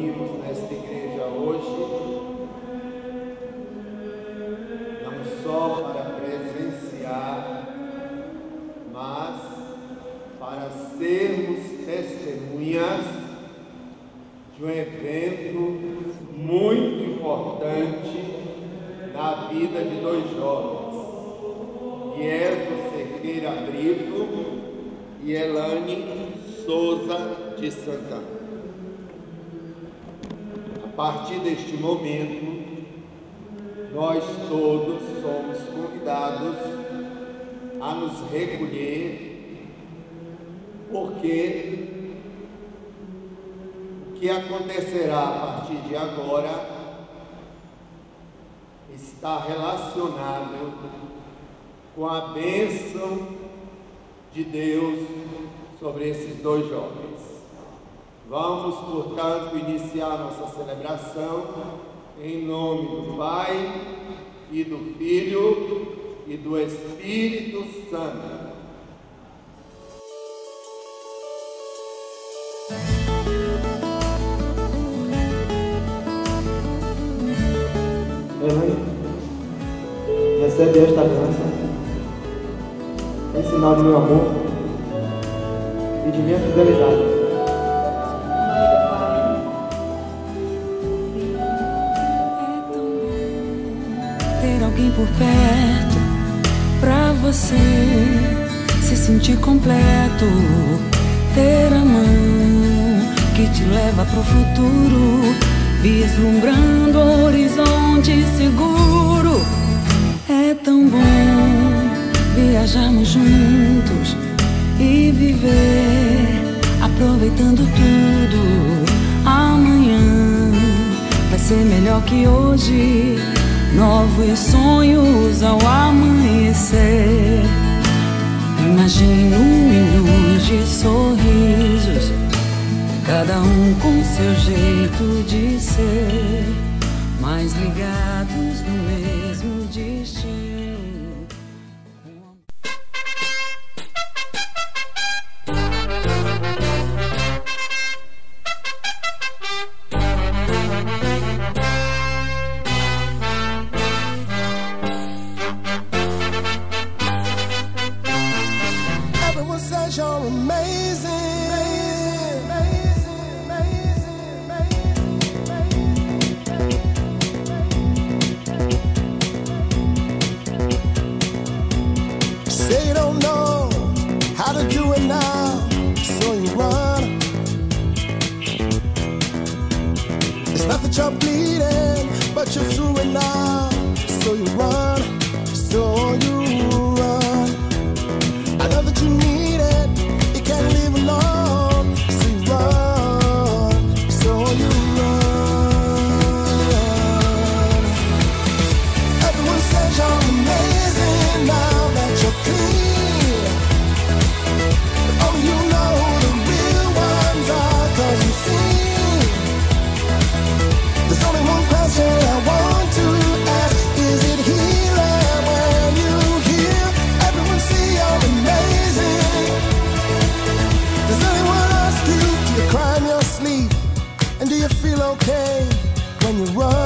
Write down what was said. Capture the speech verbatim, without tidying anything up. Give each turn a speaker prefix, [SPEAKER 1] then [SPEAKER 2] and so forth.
[SPEAKER 1] reunimos nesta igreja hoje, não só para presenciar, mas para sermos testemunhas de um evento muito importante na vida de dois jovens, Diego Cerqueira Brito e Elane Souza de Santana. A partir deste momento, nós todos somos convidados a nos recolher, porque o que acontecerá a partir de agora está relacionado com a bênção de Deus sobre esses dois jovens. Vamos, portanto, iniciar nossa celebração em nome do Pai e do Filho e do Espírito Santo.
[SPEAKER 2] Elane, recebe esta bênção em sinal de meu amor e de minha fidelidade.
[SPEAKER 3] É tão bom ter alguém por perto pra você se sentir completo, ter a mão que te leva pro futuro, vislumbrando o horizonte seguro. É tão bom viajarmos juntos e viver, aproveitando tudo. Amanhã vai ser melhor que hoje, novos sonhos ao amanhecer. Imagine um milhão de sorrisos, cada um com seu jeito de ser, mas ligados no mesmo destino.
[SPEAKER 4] Everyone says you're amazing. Say you don't know how to do it now, so you run. It's not that you're bleeding, but you're through it now, so you run, so you run. I know that you need it, you can't live alone, so you run, so you run. Everyone says you're amazing now that you're clean, but only you know who the real ones are, 'cause you see, there's only one question I want to ask, is it healing when you hear everyone say you're amazing? Does anyone ask you, do you cry in your sleep, and do you feel okay when you run?